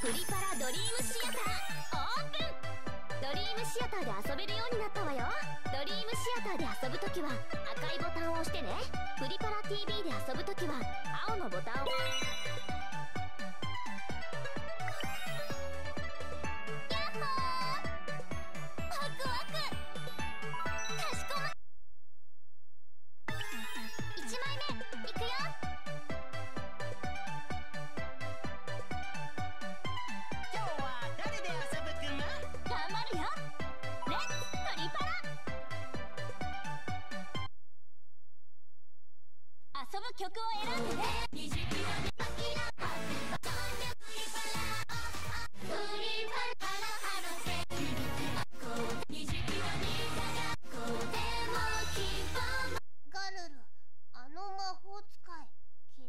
プリパラドリームシアターオープン。ドリームシアターで遊べるようになったわよ。ドリームシアターで遊ぶときは赤いボタンを押してね。プリパラ TV で遊ぶときは青のボタンを。ヤッホー、ワクワク。かしこま。1枚目いくよ。 今日は誰で遊ぶくま？ 頑張るよ。レッツプリパラ。遊ぶ曲を選んでね。 ガルル、あの魔法使い嫌い。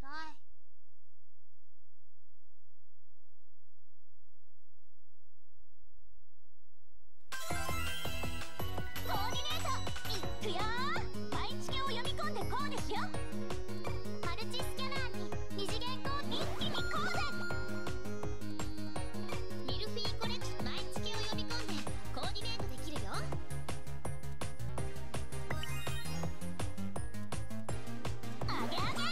コーディネートいくよ。毎日を読み込んでこうですよ。マルチスキャナーに二次元コード一気にこうぜ。ミルフィーコレクション毎月を読み込んでコーディネートできるよ。あげあげ。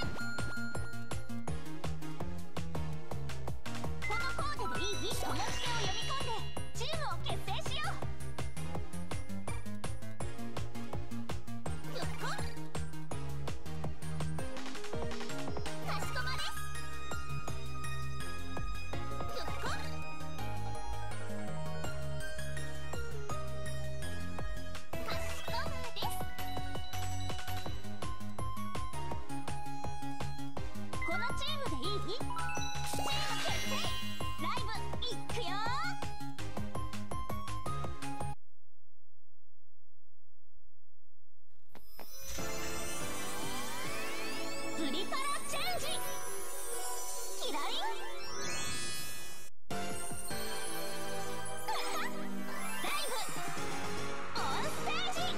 このコーデでいい？この知見を読み込んでチームを結成しよう。よっこ。かしこまです。よっこ。かしこまです。このチームでいい？チーム決定。ライブいくよ。プリパラチェンジ。キラリン。ライブオンステージ。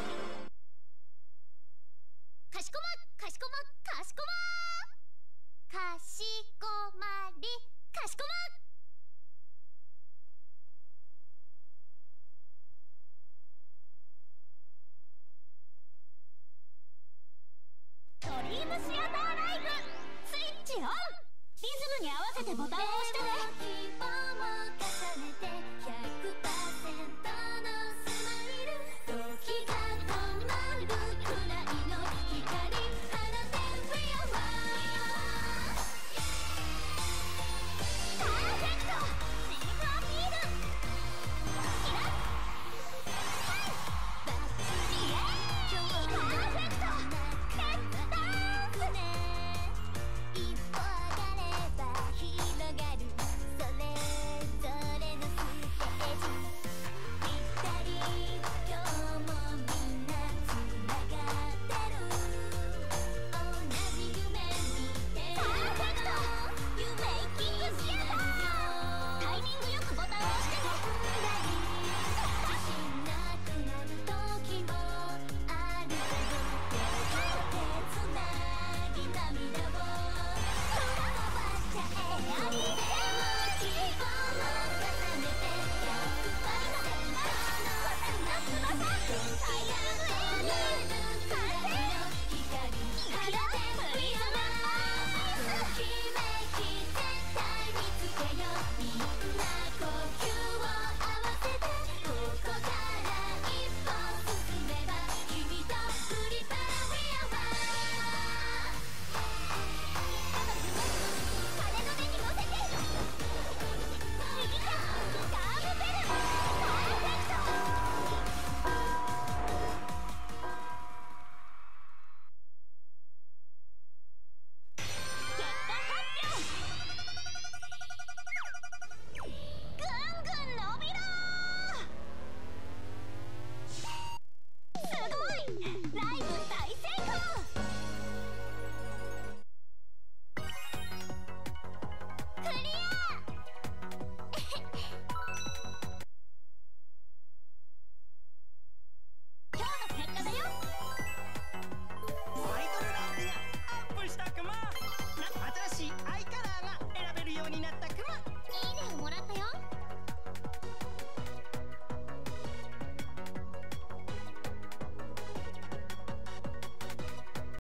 かしこまかしこまかしこま。かしこまりかしこま。ドリームシアターライブスイッチオン。リズムに合わせてボタンを押してね。